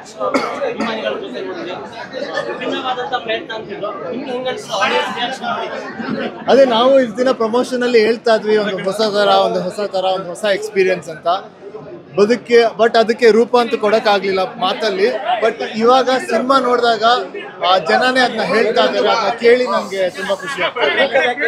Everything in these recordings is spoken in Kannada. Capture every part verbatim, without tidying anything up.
ಅಭಿಮಾನಿಗಳ ಜೊತೆ ವಿಭಿನ್ನವಾದಂಥ ಪ್ರಯತ್ನ ಅಂತಿದ್ರು. ನಿಮ್ಗೆ ಹೆಂಗೆ ಅನಿಸ್ತು ಆಡಿಯನ್ಸ್ ರಿಯಾಕ್ಷನ್ ನೋಡಿ? ಅದೇ ನಾವು ಇಷ್ಟು ದಿನ ಪ್ರಮೋಷನಲ್ಲಿ ಹೇಳ್ತಾ ಇದ್ವಿ ಒಂದು ಹೊಸ ಥರ ಒಂದು ಹೊಸ ಥರ ಒಂದು ಹೊಸ ಎಕ್ಸ್ಪೀರಿಯನ್ಸ್ ಅಂತ ಬದುಕ್ಕೆ, ಬಟ್ ಅದಕ್ಕೆ ರೂಪ ಅಂತೂ ಕೊಡೋಕ್ಕಾಗಲಿಲ್ಲ ಮಾತಲ್ಲಿ. ಬಟ್ ಇವಾಗ ಸಿನಿಮಾ ನೋಡಿದಾಗ ಆ ಜನನೇ ಅದನ್ನ ಹೇಳ್ತಾ ಇದ್ದಾರೆ, ಅದನ್ನ ಕೇಳಿ ನನಗೆ ತುಂಬ ಖುಷಿ ಆಗ್ತದೆ.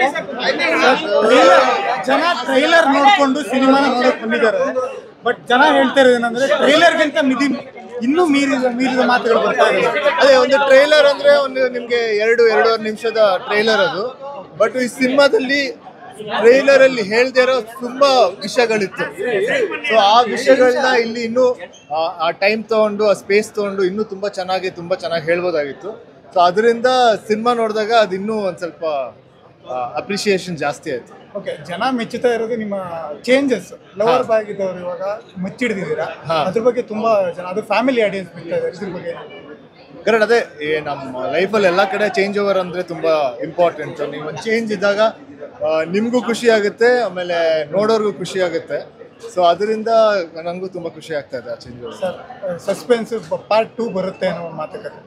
ಜನ ಟ್ರೈಲರ್ ನೋಡಿಕೊಂಡು ಸಿನಿಮಾನ ನೋಡೋಕೆ ಬಂದಿದ್ದಾರೆ. ಬಟ್ ಜನ ಹೇಳ್ತಾ ಇರೋದು ಏನಂದ್ರೆ ಟ್ರೈಲರ್ಗಿಂತ ಮಿದಿ ಇನ್ನೂ ಮೀರಿದ ಮೀರಿದ ಮಾತುಗಳು ಬರ್ತಾ ಇದೆ. ಅದೇ ಒಂದು ಟ್ರೈಲರ್ ಅಂದರೆ ಒಂದು ನಿಮಗೆ ಎರಡು ಎರಡೂವರೆ ನಿಮಿಷದ ಟ್ರೈಲರ್ ಅದು. ಬಟ್ ಈ ಸಿನಿಮಾದಲ್ಲಿ ಟ್ರೈಲರ್ ಅಲ್ಲಿ ಹೇಳ್ದೇ ಇರೋ ತುಂಬಾ ವಿಷಯಗಳಿತ್ತು. ಸೊ ಆ ವಿಷಯಗಳನ್ನ ಇಲ್ಲಿ ಇನ್ನೂ ಆ ಟೈಮ್ ತಗೊಂಡು ಆ ಸ್ಪೇಸ್ ತಗೊಂಡು ಇನ್ನೂ ತುಂಬಾ ಚೆನ್ನಾಗಿ ತುಂಬಾ ಚೆನ್ನಾಗಿ ಹೇಳ್ಬೋದಾಗಿತ್ತು. ಸೊ ಅದರಿಂದ ಸಿನಿಮಾ ನೋಡಿದಾಗ ಅದು ಇನ್ನೂ ಒಂದ್ ಸ್ವಲ್ಪ ಅಪ್ರಿಸಿಯೇಷನ್ ಜಾಸ್ತಿ ಆಯ್ತು. ಓಕೆ, ಜನ ಮೆಚ್ಚುತ್ತಾ ಇರೋದು ನಿಮ್ಮ ಚೇಂಜಸ್. ಲವರ್ ಬಾಯ್ ಇದ್ದವರು ಇವಾಗ ಮುಚ್ಚಿಡ್ದಿದ್ದೀರಾ, ಅದ್ರ ಬಗ್ಗೆ ತುಂಬಾ ಜನ, ಅದು ಫ್ಯಾಮಿಲಿ ಆಡಿಯನ್ಸ್ ಬಿಡ್ತಾ ಇದ್ದಾರೆ. ಇದ್ರ ಬಗ್ಗೆ ಕರೆಕ್ಟ್. ಅದೇ ನಮ್ಮ ಲೈಫಲ್ಲಿ ಎಲ್ಲ ಕಡೆ ಚೇಂಜ್ ಓವರ್ ಅಂದರೆ ತುಂಬ ಇಂಪಾರ್ಟೆಂಟ್. ನೀವು ಒಂದು ಚೇಂಜ್ ಇದ್ದಾಗ ನಿಮಗೂ ಖುಷಿ ಆಗುತ್ತೆ, ಆಮೇಲೆ ನೋಡೋರ್ಗೂ ಖುಷಿ ಆಗುತ್ತೆ. ಸೊ ಅದರಿಂದ ನನಗೂ ತುಂಬ ಖುಷಿ ಆಗ್ತಾ ಇದೆ ಆ change over. Sir, suspense part two ಬರುತ್ತೆ ಅನ್ನೋ ಮಾತುಕತೆ.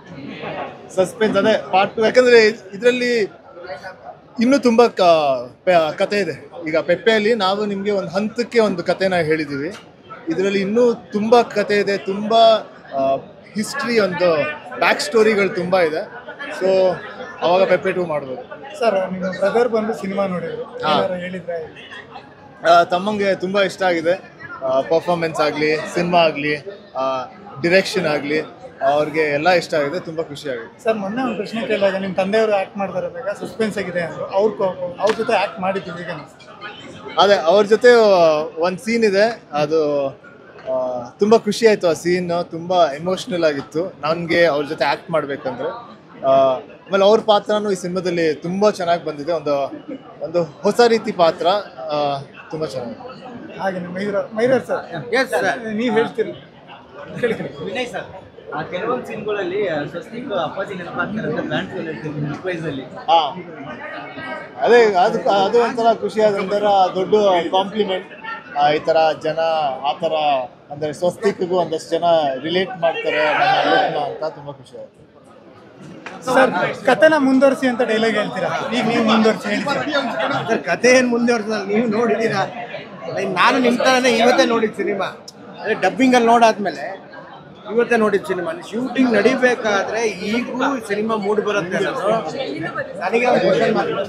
ಸಸ್ಪೆನ್ಸ್ ಅದೇ ಪಾರ್ಟ್ ಟು, ಯಾಕಂದರೆ ಇದರಲ್ಲಿ ಇನ್ನೂ ತುಂಬ ಕತೆ ಇದೆ. ಈಗ ಪೆಪ್ಪೆಯಲ್ಲಿ ನಾವು ನಿಮಗೆ ಒಂದು ಹಂತಕ್ಕೆ ಒಂದು ಕತೆನ ಹೇಳಿದ್ದೀವಿ. ಇದರಲ್ಲಿ ಇನ್ನೂ ತುಂಬ ಕತೆ ಇದೆ, ತುಂಬ ಹಿಸ್ಟ್ರಿ, ಒಂದು ಬ್ಯಾಕ್ ಸ್ಟೋರಿಗಳು ತುಂಬ ಇದೆ. ಸೊ ಅವಾಗ ಪೆಪ್ಪೆ ಟೂ ಮಾಡ್ಬೋದು. ಸರ್, ನಿಮ್ಮ ಬ್ರದರ್ ಬಂದು ಸಿನಿಮಾ ನೋಡಿದ್ರು, ಹೇಳಿದ್ರೆ ತಮ್ಮಂಗೆ ತುಂಬ ಇಷ್ಟ ಆಗಿದೆ. ಪರ್ಫಾರ್ಮೆನ್ಸ್ ಆಗಲಿ, ಸಿನಿಮಾ ಆಗಲಿ, ಡಿರೆಕ್ಷನ್ ಆಗಲಿ, ಅವ್ರಿಗೆ ಎಲ್ಲ ಇಷ್ಟ ಆಗಿದೆ, ತುಂಬ ಖುಷಿ ಆಗಿದೆ. ಸರ್, ಮೊನ್ನೆ ಒಂದು ಪ್ರಶ್ನೆ ಕೇಳಿದಾಗ ನಿಮ್ಮ ತಂದೆಯವರು ಆ್ಯಕ್ಟ್ ಮಾಡ್ತಾರೆ ಬೇಕಾ ಸಸ್ಪೆನ್ಸ್ ಆಗಿದೆ ಅಂದರು. ಅವ್ರ ಅವ್ರ ಜೊತೆ ಆ್ಯಕ್ಟ್ ಮಾಡಿದ್ದೀವಿ ಈಗ. ಅದೇ ಅವ್ರ ಜೊತೆ ಒಂದು ಸೀನ್ ಇದೆ, ಅದು ತುಂಬ ಖುಷಿ ಆಯಿತು. ಆ ಸೀನ್ ತುಂಬ ಎಮೋಷ್ನಲ್ ಆಗಿತ್ತು ನನಗೆ ಅವ್ರ ಜೊತೆ ಆ್ಯಕ್ಟ್ ಮಾಡಬೇಕಂದ್ರೆ. ಆಮೇಲೆ ಅವ್ರ ಪಾತ್ರನೂ ಈ ಸಿನಿಮಾದಲ್ಲಿ ತುಂಬ ಚೆನ್ನಾಗಿ ಬಂದಿದೆ. ಒಂದು ಒಂದು ಹೊಸ ರೀತಿ ಪಾತ್ರ, ತುಂಬ ಚೆನ್ನಾಗಿದೆ. ಹಾಗೆ mirror mirror sir, yes sir, ನೀವು ಹೇಳ್ತೀರಿ. ವಿನಯ್ ಸರ್, ಕೆಲವೊಂದು ಸೀನ್ಗಳಲ್ಲಿ ಸ್ವಸ್ತಿಕ್ ಅಪ್ಪಾಜಿ ನೆನಪಾಗ್ತಾರೆ ಅಂತ ಬ್ಯಾಂಡ್ ಹೇಳ್ತೀವಿ. ಹಾಂ, ಅದೇ ಅದು ಅದು ಒಂಥರ ಖುಷಿಯಾದ ಒಂಥರ ದೊಡ್ಡ ಕಾಂಪ್ಲಿಮೆಂಟ್. ಈ ಥರ ಜನ ಆ ಥರ ಅಂದರೆ ಸ್ವಸ್ತಿಕ್ಗೂ ಒಂದಷ್ಟು ಜನ ರಿಲೇಟ್ ಮಾಡ್ತಾರೆ ನನ್ನ ಅಂತ ತುಂಬ ಖುಷಿ ಆಯಿತು. ಸರ್, ಕಥೆನ ಮುಂದುವರಿಸಿ ಅಂತ ಡೈಲಾಗ್ ಹೇಳ್ತೀರಾ, ಈಗ ನೀವು ಮುಂದುವರಿಸಿ ಹೇಳ್ತೀರಾ? ಸರ್, ಕಥೆ ಏನು ಮುಂದುವರ್ಸಲ್ಲ, ನೀವು ನೋಡಿದ್ದೀರಾ. ನಾನು ನಿಮ್ಮ ಥರನೇ ಇವತ್ತೇ ನೋಡಿದ್ದು ಸಿನಿಮಾ. ಅದೇ ಡಬ್ಬಿಂಗಲ್ಲಿ ನೋಡಾದ್ಮೇಲೆ ಇವತ್ತೇ ನೋಡಿದ್ದು ಸಿನಿಮಾ. ಶೂಟಿಂಗ್ ನಡಿಬೇಕಾದ್ರೆ ಈಗೂ ಸಿನಿಮಾ ಮೂಡ್ ಬರುತ್ತೆ. ನನಗೆ ಒಂದು ಕ್ವಶನ್ ಮಾರ್ಕ್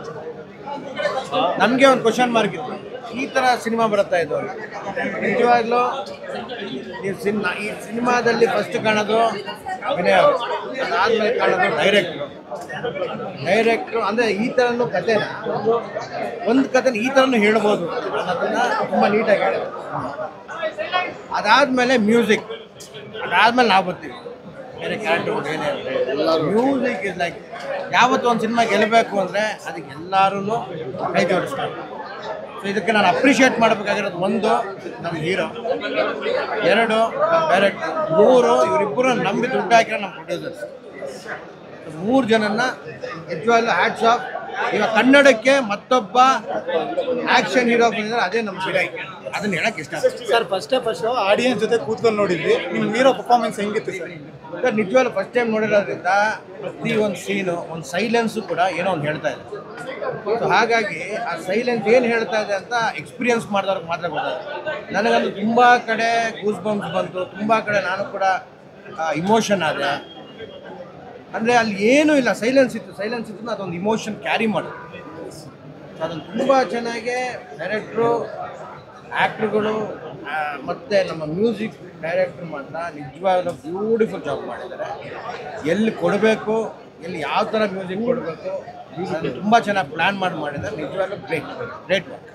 ನಮಗೆ ಒಂದು ಕ್ವಶನ್ ಮಾರ್ಕ್ ಇತ್ತು, ಈ ಥರ ಸಿನಿಮಾ ಬರುತ್ತಾ ಇದು. ನಿಜವಾಗ್ಲೂ ನೀವು ಸಿನಿಮಾ ಈ ಸಿನಿಮಾದಲ್ಲಿ ಫಸ್ಟ್ ಕಾಣೋದು ವಿನಯ್ ಅವರು, ಅದಾದಮೇಲೆ ಕಾಣೋದು ಡೈರೆಕ್ಟ್ರು. ಡೈರೆಕ್ಟ್ರು ಅಂದರೆ ಈ ಥರನೂ ಕಥೆನ ಒಂದು ಕಥೆನ ಈ ಥರನೂ ಹೇಳ್ಬೋದು ಅನ್ನೋದನ್ನು ತುಂಬ ನೀಟಾಗಿ ಹೇಳಿದ್ರು. ಅದಾದಮೇಲೆ ಮ್ಯೂಸಿಕ್, ಅದಾದ್ಮೇಲೆ ನಾವು ಬರ್ತೀವಿ ಬೇರೆ ಕ್ಯಾರೆಕ್ಟರ್ ಏನೇ. ಮ್ಯೂಸಿಕ್ ಇಸ್ ಲೈಕ್ ಯಾವತ್ತು ಒಂದು ಸಿನಿಮಾ ಗೆಲ್ಲಬೇಕು ಅಂದರೆ ಅದಕ್ಕೆ ಎಲ್ಲರೂ ಕೈ ಜೋಡಿಸ್ತಾರೆ. ಸೊ ಇದಕ್ಕೆ ನಾನು ಅಪ್ರಿಷಿಯೇಟ್ ಮಾಡಬೇಕಾಗಿರೋದು, ಒಂದು ನಮ್ಮ ಹೀರೋ, ಎರಡು ನಮ್ಮ ಡೈರೆಕ್ಟರ್, ಮೂರು ಇವರಿಬ್ಬರು ನಂಬಿ ದುಡ್ಡು ಹಾಕಿರೋ ನಮ್ಮ ಪ್ರೊಡ್ಯೂಸರ್ಸ್. ಮೂರು ಜನನ್ನ ನಿಜವಾಗ್ಲೂ ಹ್ಯಾಟ್ಸ್ ಆಫ್. ಇವಾಗ ಕನ್ನಡಕ್ಕೆ ಮತ್ತೊಬ್ಬ ಆಕ್ಷನ್ ಹೀರೋ ಬಂದಿದ್ದಾರೆ, ಅದೇ ನಮ್ಮ ವಿನಯ್. ಅದನ್ನ ಹೇಳಕ್ ಇಷ್ಟ. ಸರ್, ಫಸ್ಟೇ ಫಸ್ಟ್ ಆಡಿಯನ್ಸ್ ಜೊತೆ ಕೂತ್ಕೊಂಡು ನೋಡಿದ್ವಿ, ನಿಮ್ಮ ಹೀರೋ ಪರ್ಫಾರ್ಮೆನ್ಸ್ ಹೆಂಗಿತ್ತು ಸರ್? ಸರ್, ನಿಜವಾಗ್ಲೂ ಫಸ್ಟ್ ಟೈಮ್ ನೋಡಿರೋದ್ರಿಂದ ಪ್ರತಿ ಒಂದು ಸೀನು, ಒಂದು ಸೈಲೆನ್ಸು ಕೂಡ ಏನೋ ಒಂದು ಹೇಳ್ತಾ ಇದೆ. ಸೊ ಹಾಗಾಗಿ ಆ ಸೈಲೆನ್ಸ್ ಏನು ಹೇಳ್ತಾ ಇದೆ ಅಂತ ಎಕ್ಸ್ಪೀರಿಯನ್ಸ್ ಮಾಡಿದವ್ರಿಗೆ ಮಾತ್ರ ಗೊತ್ತಾಗುತ್ತೆ. ನನಗಂದು ತುಂಬ ಕಡೆ ಗೂಸ್ ಬಂಪ್ಸ್ ಬಂತು, ತುಂಬ ಕಡೆ ನಾನು ಕೂಡ ಇಮೋಷನ್ ಆದೆ. ಅಂದರೆ ಅಲ್ಲಿ ಏನೂ ಇಲ್ಲ, ಸೈಲೆನ್ಸ್ ಇತ್ತು. ಸೈಲೆನ್ಸ್ ಇತ್ತು, ಅದೊಂದು ಇಮೋಷನ್ ಕ್ಯಾರಿ ಮಾಡೋದು. ಅದನ್ನು ತುಂಬ ಚೆನ್ನಾಗಿ ಡೈರೆಕ್ಟ್ರು, ಆ್ಯಕ್ಟ್ರುಗಳು ಮತ್ತು ನಮ್ಮ ಮ್ಯೂಸಿಕ್ ಡೈರೆಕ್ಟ್ರು ಮಾತ್ರ ನಿಜವಾಗ್ಲೂ ಬ್ಯೂಟಿಫುಲ್ ಜಾಬ್ ಮಾಡಿದ್ದಾರೆ. ಎಲ್ಲಿ ಕೊಡಬೇಕು, ಎಲ್ಲಿ ಯಾವ ಥರ ಮ್ಯೂಸಿಕ್ ಕೊಡಬೇಕು, ಅದನ್ನು ತುಂಬ ಚೆನ್ನಾಗಿ ಪ್ಲ್ಯಾನ್ ಮಾಡಿ ಮಾಡಿದ್ದಾರೆ. ನಿಜವಾಗ್ಲೂ ಗ್ರೇಟ್ ಗ್ರೇಟ್ ವರ್ಕ್.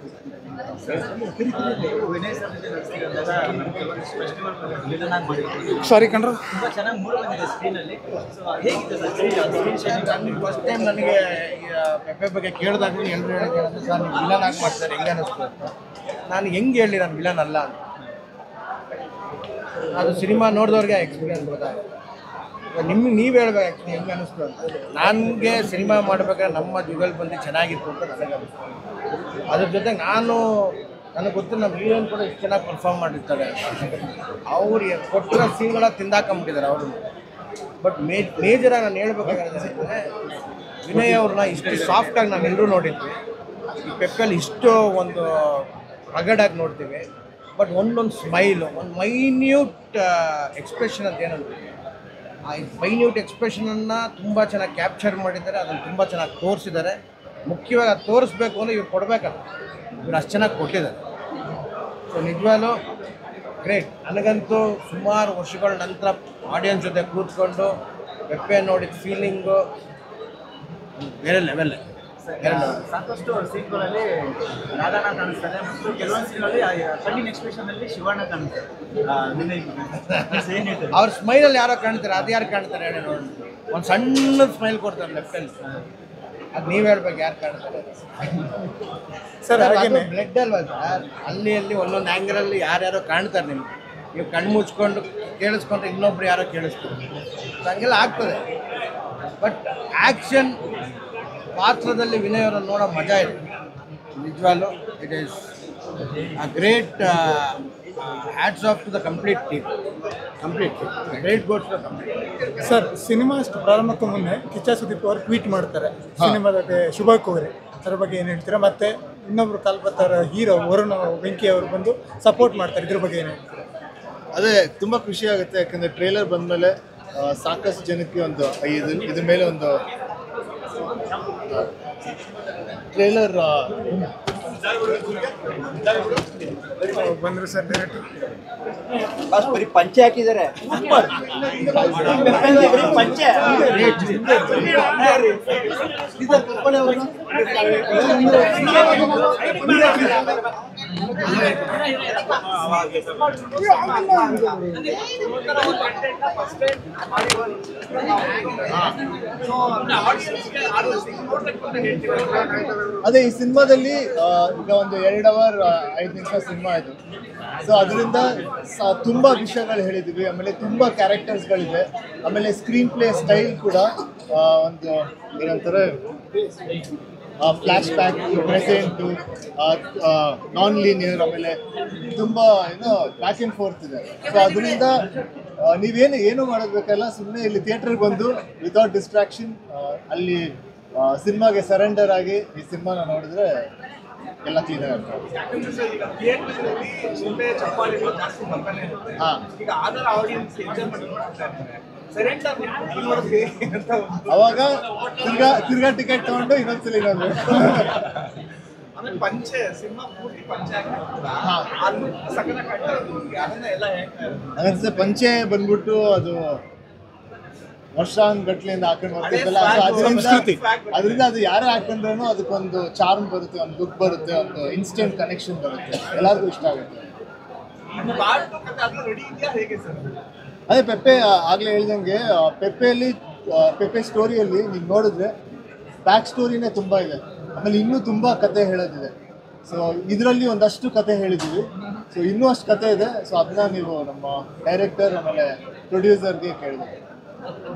ಸಾರಿ ಕಣ್ರು, ತುಂಬ ಚೆನ್ನಾಗಿ ಮೂಡ್ ಬಂದಿದೆ ಸ್ಕ್ರೀನಲ್ಲಿ. ಫಸ್ಟ್ ಟೈಮ್ ನನಗೆ ಪೆಪ್ಪೆ ಬಗ್ಗೆ ಕೇಳಿದಾಗ ಎಲ್ಲರೂ ಹೇಳಿದ್ರೆ, ಸರ್ ನೀವು ವಿಲನ್ ಆಗಿ ಮಾಡ್ತಾರೆ ಹೆಂಗೆ ಅನ್ನಿಸ್ತು ಅಂತ. ನಾನು ಹೆಂಗೆ ಹೇಳಿ ನಾನು ವಿಲನ್ ಅಲ್ಲ ಅಂತ. ಅದು ಸಿನಿಮಾ ನೋಡಿದವ್ರಿಗೆ ಎಕ್ಸ್ಪೀರಿಯನ್ಸ್ ಗೊತ್ತಾಗುತ್ತೆ. ನಿಮ್ಗೆ ನೀವು ಹೇಳ್ಬೇಕು ಆ್ಯಕ್ಚುಲಿ ಹೆಂಗೆ ಅನ್ನಿಸ್ತು ಅಂತ. ನನಗೆ ಸಿನಿಮಾ ಮಾಡಬೇಕಾದ್ರೆ ನಮ್ಮ ಜುಗಲ್ ಬಂದು ಚೆನ್ನಾಗಿತ್ತು ಅಂತ ನನಗೆ ಅನ್ನಿಸ್ತು. ಅದ್ರ ಜೊತೆಗೆ ನಾನು ನನಗೆ ಗೊತ್ತು ನಮ್ಮ ಹೀರೋಯಿನ್ ಕೂಡ ಇಷ್ಟು ಚೆನ್ನಾಗಿ ಪರ್ಫಾರ್ಮ್ ಮಾಡಿರ್ತಾರೆ. ಅವ್ರು ಕೊಟ್ಟಿರೋ ಸೀನ್ಗಳ ತಿಂದಾಕೊಂಬಿಟ್ಟಿದ್ದಾರೆ ಅವರು. ಬಟ್ ಮೇ ಮೇಜರಾಗಿ ನಾನು ಹೇಳ್ಬೇಕಾದ್ರೆ ವಿನಯ್ ಅವ್ರನ್ನ ಇಷ್ಟು ಸಾಫ್ಟಾಗಿ ನಾವು ಎಲ್ಲರೂ ನೋಡಿದ್ವಿ. ಈ ಪೆಪ್ಪಲ್ಲಿ ಇಷ್ಟು ಒಂದು ರಗಡಾಗಿ ನೋಡ್ತೀವಿ. ಬಟ್ ಒಂದೊಂದು ಸ್ಮೈಲು, ಒಂದು ಮೈನ್ಯೂಟ್ ಎಕ್ಸ್ಪ್ರೆಷನ್ ಅಂತ ಏನಂತೀವಿ, ಆ ಮೈನ್ಯೂಟ್ ಎಕ್ಸ್ಪ್ರೆಷನನ್ನು ತುಂಬ ಚೆನ್ನಾಗಿ ಕ್ಯಾಪ್ಚರ್ ಮಾಡಿದ್ದಾರೆ. ಅದನ್ನು ತುಂಬ ಚೆನ್ನಾಗಿ ತೋರಿಸಿದ್ದಾರೆ. ಮುಖ್ಯವಾಗಿ ಅದು ತೋರಿಸ್ಬೇಕು ಅಂದರೆ ಇವ್ರು ಕೊಡಬೇಕಲ್ಲ, ಇವ್ರು ಅಷ್ಟು ಚೆನ್ನಾಗಿ ಕೊಟ್ಟಿದ್ದಾರೆ. ಸೊ ನಿಜವಾಗ್ಲೂ ಗ್ರೇಟ್. ನನಗಂತೂ ಸುಮಾರು ವರ್ಷಗಳ ನಂತರ ಆಡಿಯನ್ಸ್ ಜೊತೆ ಕೂತ್ಕೊಂಡು ಪೆಪ್ಪೆ ನೋಡಿದ ಫೀಲಿಂಗು ಬೇರೆ ಲೆವೆಲ್. ಸಾಕಷ್ಟು ಸೀನ್ಗಳಲ್ಲಿ ರಾಧಾನ ಕಾಣಿಸ್ತಾರೆ ಮತ್ತು ಕೆಲವೊಂದು ಸೀನ್ಗಳಲ್ಲಿ ಕಣ್ಣಿನ ಎಕ್ಸ್ಪ್ರೆಷನ್ ಅಲ್ಲಿ ಶಿವಣ್ಣ ಕಾಣಿಸ್ತಾರೆ. ಅವ್ರ ಸ್ಮೈಲಲ್ಲಿ ಯಾರೋ ಕಾಣ್ತಾರೆ, ಅದು ಯಾರು ಕಾಣ್ತಾರೆ ಹೇಳಿ ನೋಡಿ. ಒಂದು ಸಣ್ಣ ಸ್ಮೈಲ್ ಕೊಡ್ತಾರೆ ಲೆಫ್ಟಲ್ಲಿ, ಅದು ನೀವು ಹೇಳ್ಬೇಕು ಯಾರು ಕಾಣ್ತಾರೆ ಸರ್. ಹಾಗೇನೆ ಬ್ಲಡ್ ಅಲ್ವಾ ಸರ್, ಅಲ್ಲಿ ಅಲ್ಲಿ ಒಂದೊಂದು ಆ್ಯಂಗಲಲ್ಲಿ ಯಾರ್ಯಾರೋ ಕಾಣ್ತಾರೆ ನಿಮ್ಗೆ. ನೀವು ಕಣ್ಣು ಮುಚ್ಕೊಂಡು ಕೇಳಿಸ್ಕೊಂಡ್ರೆ ಇನ್ನೊಬ್ರು ಯಾರೋ ಕೇಳಿಸ್ತಾರೆ, ಹಂಗೆಲ್ಲ ಆಗ್ತದೆ. ಬಟ್ ಆ್ಯಕ್ಷನ್ ಪಾತ್ರದಲ್ಲಿ ವಿನಯ್ ಅವರನ್ನು ನೋಡೋ ಮಜಾ ಇದೆ ನಿಜವಾಗ್ಲೂ. It is a great hats off to the complete team. Complete great goes to the complete. Sir, cinema ಅಷ್ಟು ಪ್ರಾರಂಭಕ್ಕೂ ಮುನ್ನೆ ಕಿಚ್ಚ ಸುದೀಪ್ ಅವರು ಟ್ವೀಟ್ ಮಾಡ್ತಾರೆ ಸಿನಿಮಾದ ಶುಭ ಕೋರಿ. ಅದ್ರ ಬಗ್ಗೆ ಏನು ಹೇಳ್ತೀರಾ? ಮತ್ತೆ ಇನ್ನೊಬ್ರು ಕಾಲ್ಪತ್ತಾರ ಹೀರೋ ವರುಣ್ ವೆಂಕಿ ಅವರು ಬಂದು ಸಪೋರ್ಟ್ ಮಾಡ್ತಾರೆ, ಇದ್ರ ಬಗ್ಗೆ ಏನು ಹೇಳ್ತೀರಾ? ಅದೇ ತುಂಬ ಖುಷಿ ಆಗುತ್ತೆ, ಯಾಕಂದರೆ ಟ್ರೇಲರ್ ಬಂದಮೇಲೆ ಸಾಕಷ್ಟು ಜನಕ್ಕೆ ಒಂದು ಇದು ಇದ್ರ ಮೇಲೆ ಒಂದು ಟ್ರೇಲರ್ ಬಂದರು ಸರ್ ಡೈರೆಕ್ಟರ್. ಬಸ್ ಬರೀ ಪಂಚೆ ಹಾಕಿದ್ದಾರೆ. ಪಂಚೆ ಅದೇ ಈ ಸಿನಿಮಾದಲ್ಲಿ ಈಗ ಒಂದು ಎರಡು ಅವರ್ ಐದು ನಿಮಿಷ ಸಿನಿಮಾ ಇದು. ಸೊ ಅದರಿಂದ ತುಂಬ ವಿಷಯಗಳು ಹೇಳಿದ್ದೀವಿ. ಆಮೇಲೆ ತುಂಬ ಕ್ಯಾರೆಕ್ಟರ್ಸ್ಗಳಿದೆ. ಆಮೇಲೆ ಸ್ಕ್ರೀನ್ ಪ್ಲೇ ಸ್ಟೈಲ್ ಕೂಡ ಒಂದು ಏನಂತಾರೆ flashback, present, non linear, ಆಮೇಲೆ ತುಂಬ ಏನೋ ಬ್ಯಾಕ್ ಆ್ಯಂಡ್ ಫೋರ್ತ್ ಇದೆ. ಸೊ ಅದರಿಂದ ನೀವೇನು ಏನು ಮಾಡೋದಬೇಕಲ್ಲ, ಸುಮ್ಮನೆ ಇಲ್ಲಿ ಥಿಯೇಟ್ರಿಗೆ ಬಂದು ವಿತೌಟ್ ಡಿಸ್ಟ್ರಾಕ್ಷನ್ ಅಲ್ಲಿ ಸಿನಿಮಾಗೆ ಸರೆಂಡರ್ ಆಗಿ ಈ ಸಿನಿಮಾನ ನೋಡಿದ್ರೆ ಎಲ್ಲ ಕ್ಲೀನ್ ಆಗುತ್ತೆ. ಹಾಂ, ಅವಾಗ ತಿರ್ಗಾ ತಿರ್ಗಾ ಟಿಕೆಟ್ ತಗೊಂಡು ಇನ್ನೊಂದ್ಸಲ ಇನ್ನೊಂದು ಅನ್ಸುತ್ತೆ. ಪಂಚೆ ಬಂದ್ಬಿಟ್ಟು ಅದು ವರ್ಷಾನುಗಟ್ಲೆಯಿಂದ ಹಾಕೊಂಡು ಬರ್ತಿದ್ದಲ್ಲ, ಅದರಿಂದ ಅದರಿಂದ ಅದು ಯಾರೇ ಹಾಕೊಂಡ್ರೂ ಅದಕ್ಕೊಂದು ಚಾರ್ಮ್ ಬರುತ್ತೆ, ಒಂದು ಲುಕ್ ಬರುತ್ತೆ, ಒಂದು ಇನ್ಸ್ಟೆಂಟ್ ಕನೆಕ್ಷನ್ ಬರುತ್ತೆ, ಎಲ್ಲರಿಗೂ ಇಷ್ಟ ಆಗುತ್ತೆ. ಅದೇ ಪೆಪ್ಪೆ ಆಗಲೇ ಹೇಳ್ದಂಗೆ, ಪೆಪ್ಪೆಯಲ್ಲಿ ಪೆಪ್ಪೆ ಸ್ಟೋರಿಯಲ್ಲಿ ನೀವು ನೋಡಿದ್ರೆ ಬ್ಯಾಕ್ ಸ್ಟೋರಿನೇ ತುಂಬ ಇದೆ. ಆಮೇಲೆ ಇನ್ನೂ ತುಂಬ ಕತೆ ಹೇಳೋದಿದೆ. ಸೊ ಇದರಲ್ಲಿ ಒಂದಷ್ಟು ಕತೆ ಹೇಳಿದ್ದೀವಿ. ಸೊ ಇನ್ನೂ ಅಷ್ಟು ಕತೆ ಇದೆ. ಸೊ ಅದನ್ನ ನೀವು ನಮ್ಮ ಡೈರೆಕ್ಟರ್ ಆಮೇಲೆ ಪ್ರೊಡ್ಯೂಸರ್ಗೆ ಕೇಳಿದೆ.